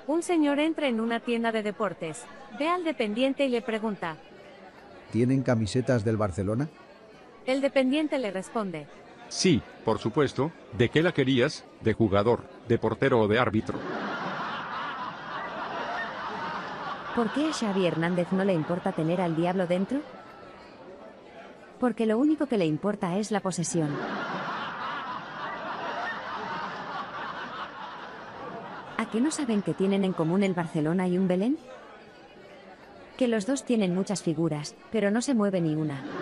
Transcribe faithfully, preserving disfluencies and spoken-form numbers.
Un señor entra en una tienda de deportes, ve al dependiente y le pregunta. ¿Tienen camisetas del Barcelona? El dependiente le responde. Sí, por supuesto. ¿De qué la querías? ¿De jugador, de portero o de árbitro? ¿Por qué a Xavi Hernández no le importa tener al diablo dentro? Porque lo único que le importa es la posesión. ¿A qué no saben que tienen en común el Barcelona y un Belén? Que los dos tienen muchas figuras, pero no se mueve ni una.